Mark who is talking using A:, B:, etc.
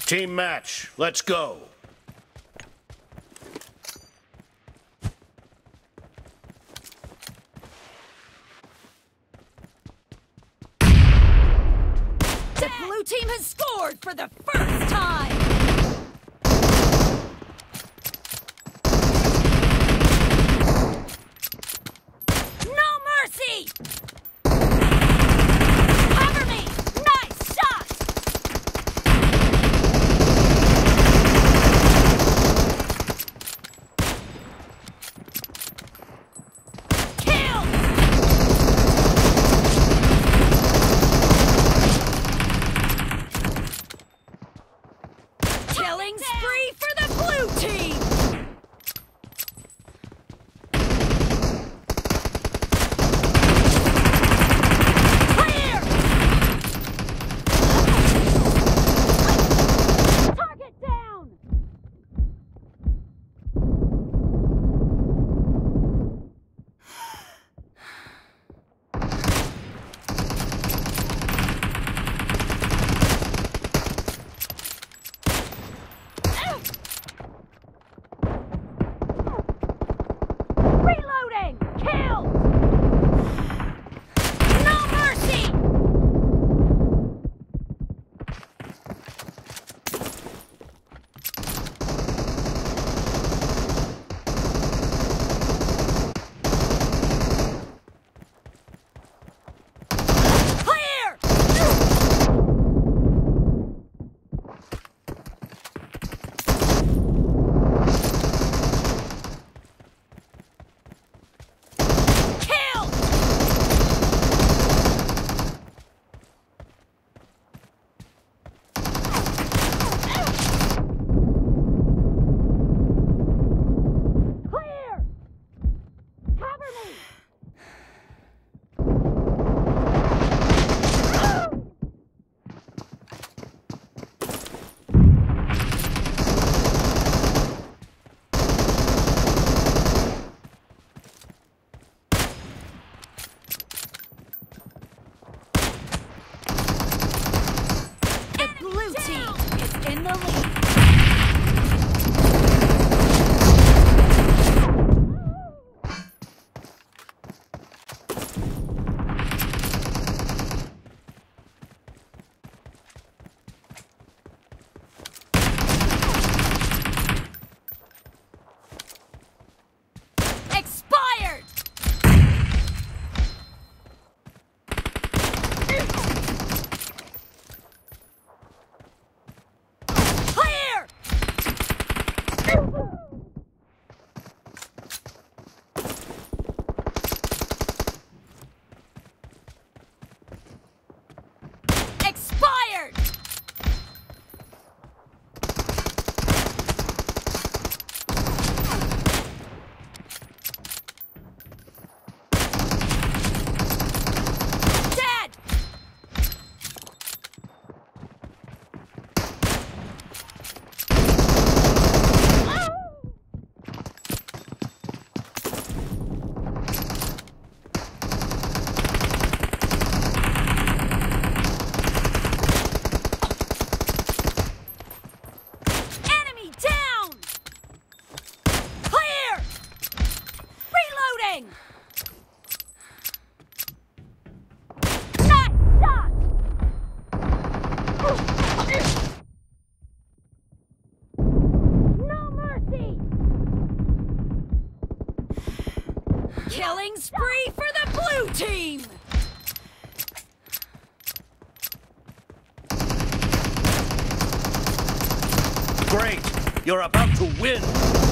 A: Team match, let's go.
B: The blue team has scored for the first time! No mercy! Cover me! Nice shot! Kill! Killing spree for the blue team! Clear! Target down! Reloading! Kill! No mercy! Clear! Kill! Clear! Cover me! The blue team is in the lead. Expired! Clear! Expired! Dead! Enemy down! Clear! Reloading! Nice shot! No mercy! Killing spree for the blue team!
A: Great, you're about to win.